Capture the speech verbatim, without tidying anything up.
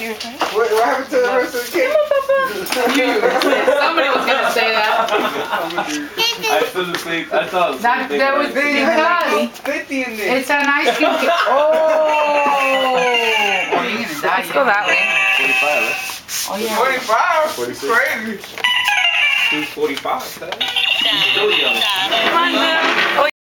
you. What, what happened to the rest of the cake? You. Somebody was gonna say that. I still think I thought That, that was because fifty in there. it's an ice cream cake. Oh! Oh, you're gonna die. Let's go that way. forty-five, right? Oh, yeah. Forty-five. forty-six. Crazy. two forty-five, Come on, Lou.